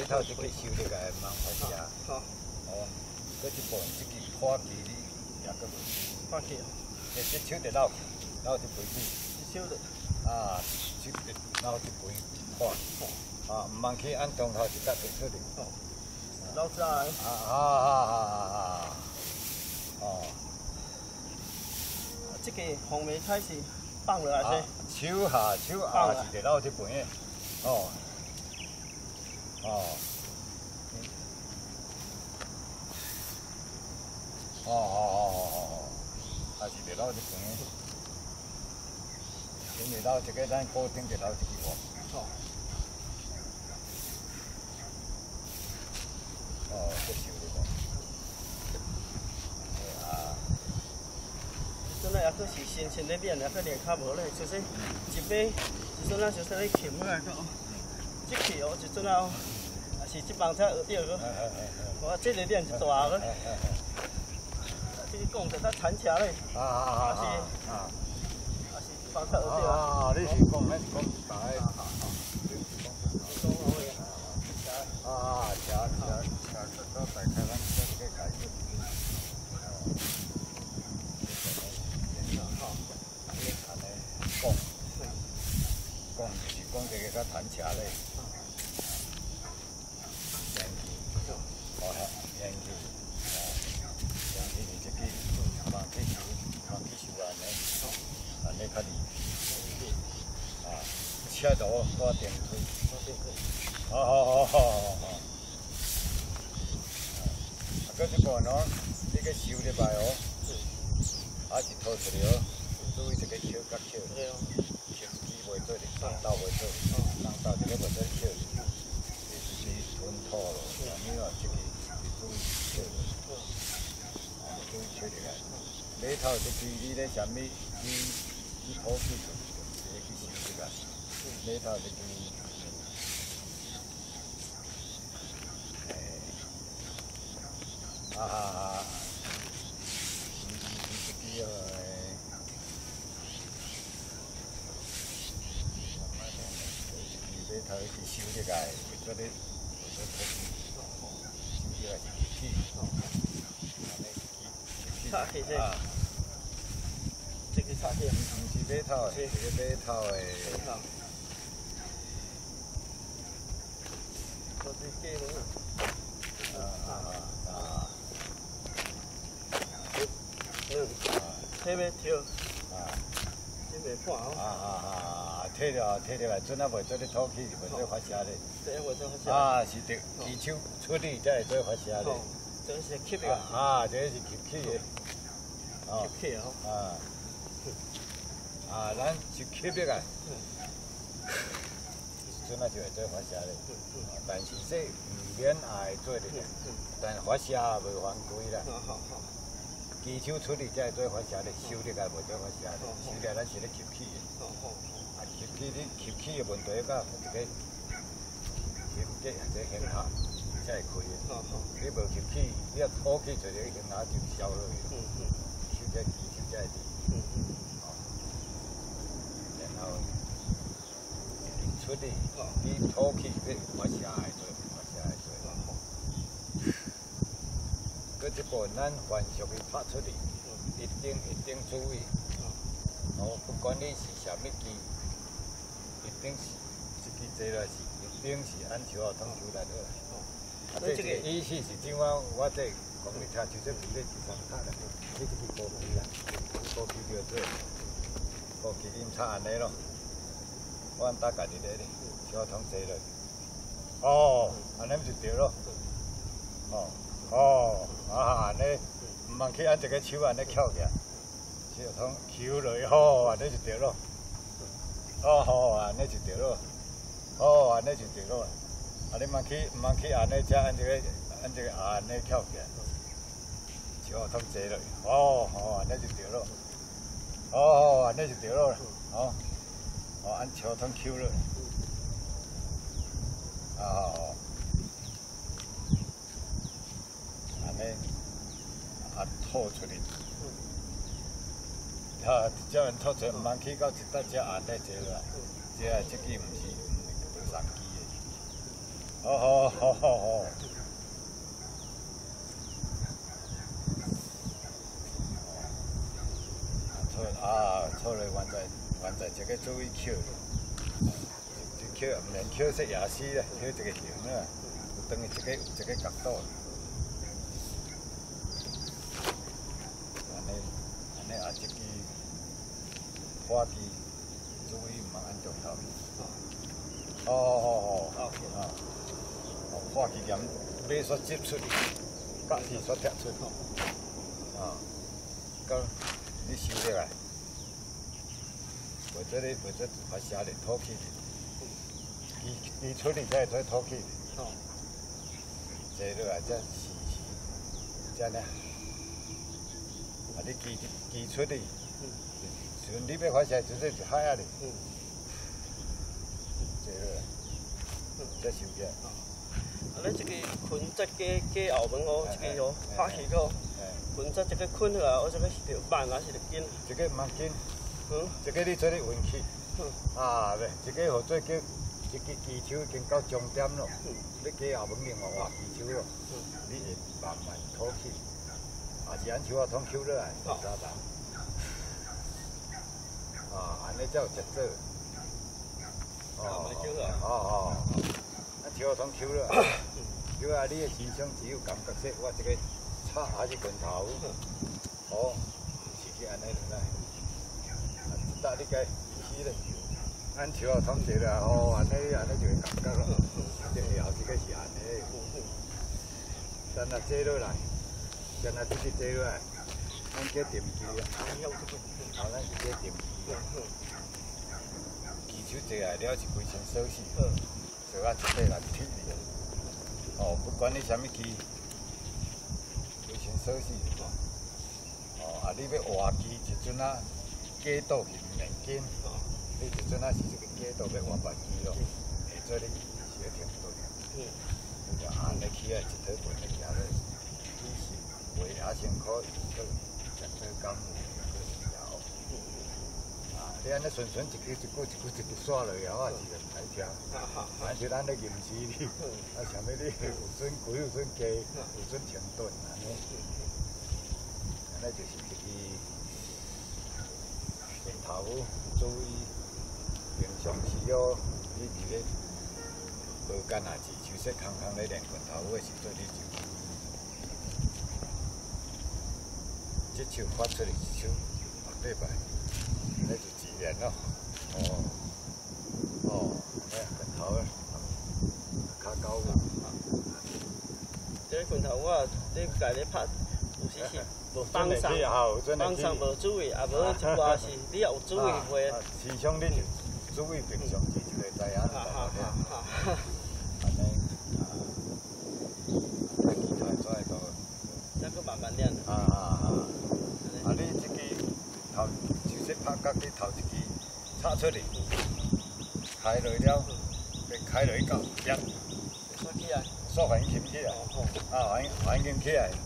头这个收入个蛮好食。 好。 哦，搁一部分这个破皮哩也搁袂煮。 破皮哦。 这手得捞捞一杯煮。 一手的。 啊，手得捞一杯破。啊，唔忘去按中头一搭就出嚟。 哦。捞出来。 哦。 这个红梅开始放了还是？ 手下是得捞一杯的。哦。还是得捞一杯的。因为捞这个咱固定得捞一个碗。这收的无。 阵仔也佫是新鲜的面，也佫连较无咧，就是一杯，一阵仔就是咧钳起来个哦，一起哦，一阵仔哦，也是一帮才学着个，我这个面是大个，这个讲就较残吃咧，也是一帮才学着啊。 你是讲，咱是讲大个。都大开咱这个开始。讲就是讲这个较弹车咧。研究，是这个慢去修安尼较厉害。车道挂电梯。搁一部喏，你个收入来哦，还是拖出来哦，注意这个扣甲扣，扣机袂做哩，上道袂做，上道这个袂做扣，就是吞吐咯。你哦，这个注意扣，注意扣起来。码头这边你咧啥物？你土气就直接去收入来。码头这边。头是收入来，为做咧，收入来是起， 插起这，这个插起， 唔是码头，这个码头诶。 都是鸡笼。这边跳，这边看哦。 退了来，阵仔袂做咧土气，袂做发射咧。 这袂做发射。 是得技术出力才会做发射咧。 这是吸的啊。 这是吸气的。 吸气哦。 咱是吸的啊。阵仔就会做发射咧。但是说唔免也会做咧，但发射袂犯规啦。技术出力才会做发射咧，收力也袂做发射咧，收力咱是咧吸气的。吸气的问题甲一个这型下才会开的。你无吸气，你要吐气做这个型下就消落去了。收这技术才会对。然后出力，你吐气你发射会做，发射会做。搁一部分咱凡俗的拍出力，一定注意。不管你是啥物机。一定是这个坐落是，一定是按树后通树来落来。这个意思是怎样？我这讲你听，就说皮咧是上塔啦，你这个高皮啦，高皮叫做高皮饮茶安尼咯。我搭家己咧咧，树后通坐落。安尼就对咯。安尼唔忘去按一个手安尼翘起来，树后通翘落，安尼就对咯。安尼就对咯。安尼就对咯。你唔通去安尼只按这个安尼翘起来，就通坐落。安尼就对咯。安尼就对咯。按桥通翘落。安尼吐出去。只人吐出，唔通去到一搭只安尼坐落来。这个毋是上机的。 哦。错了，原在这个注意扣，这扣唔能扣死也死啦，扣这个形啊，有等于这个角度。安尼啊，这个花枝注意唔按中头。花枝岩尾煞接出去，甲是煞踢出去。到你收起来。或者发射的吐气的，基础的才会做吐气的。这落来才这呢。啊，你基础的，像你要发射就是海啊的。这落来，才收起来。 啊，你这个裙子加后门哦，这个哦拍起个，裙子这个捆起来，我这个是着慢还是着紧？ 这个慢紧。这个你做咧运气，咧，这个好做叫一个基础已经到终点咯。你加后门另外换基础咯，你会慢慢吐气，也是按手啊通抽落来，打打。安尼才有节奏。按手啊通抽落来，抽啊你的身上只有感觉说，我这个叉还是拳头，是去安尼落来。打你个死嘞，按手啊通坐啦，安尼就会感觉咯。这以后这个是安尼。等下坐落来，等下这个坐落来，咱叫定机啊。咱是叫定机。基础坐来了是规身锁死，锁啊一块来铁的。不管你什么机，规身锁死。你要换机一阵啊。加倒去唔能紧，你一阵仔是一个加倒要换别机咯，下做你是要停顿。你就安尼起来一套半日行咧，你是为也辛苦，去食做工去了。你安尼顺一句刷落去后，是来听。但是咱咧吟诗哩，像要你有准贵有准低，有准停顿安尼，就是一个。拳头注意，平常时哦，你伫咧无干啊，是手说空咧练拳头的时阵，你就这手发出来一手，对吧？那就自然咯。拳头较高个。 这拳头我你家咧拍，有时是。放上无注意，也无一寡是你也有注意会。 时常你就注意平常时就会知影。安尼，其他做会到。 再个慢慢练。 你这个头就是拍角你头一支插出去，开落了，开落到边， 刷起来， 刷环琴起来，环琴起来，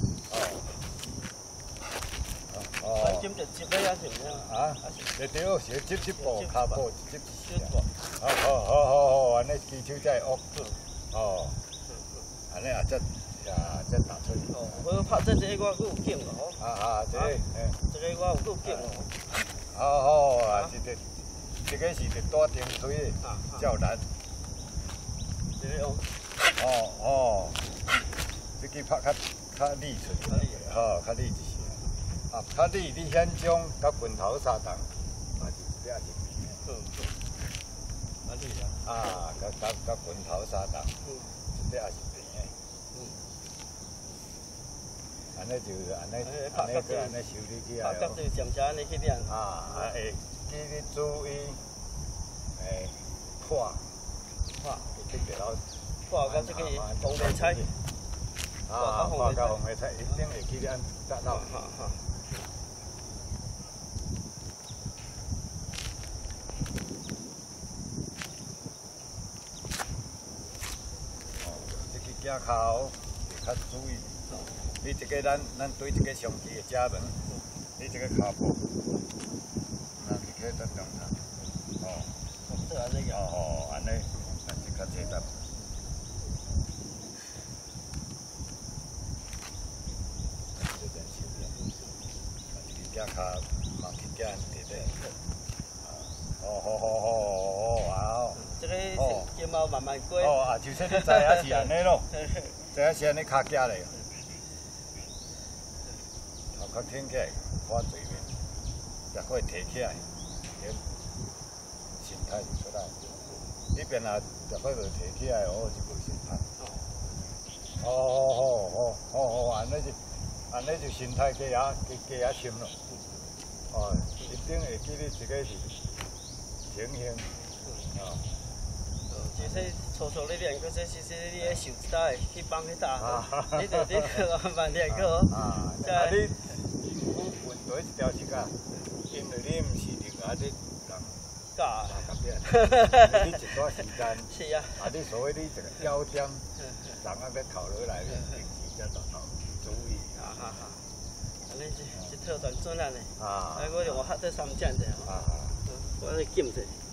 环琴就接了呀，是唔是？ 对，是接步，脚步接一下。好，安尼基础才会学。安尼也则打出去。 我拍这个我有劲咯。 这个我有够劲咯。 好，这个是得多点推较难。 这个这个拍较利出去，较利一些。较利你现种甲拳头相同，嘛是也是平的。甲拳头相同，这也是平的。安尼就安尼修理起来。 拍角就渐渐安尼去练。 会记你注意，破，记得了。 破到这个红梅菜。 破到红梅菜，一定会记得按达到。这个脚口要较注意。你这个咱对这个上机的车门，你这个脚步，那你可以当中它， 这安尼个。 安尼，那是较简单。 脚卡嘛去脚对对。好。 这个睫毛慢慢过。 啊，就说你知影是安尼咯，知影是安尼卡脚嘞。头壳挺起来，看水面，也可以提起来，心态就出来。你边啊，也可以提起来，就无心态。安尼就心态加深咯。一定会记你这个是情形。 其实初初你练，可是其实你咧受一打去帮去打，你就慢慢练去哦。 你运动一条时间，因为你唔是另外你人教你一段时间， 是啊。 你所谓你这个要点，人啊要考落来，平时才就注意。 安尼一套全准安尼。我用我学得3针的。 啊。 我咧减者。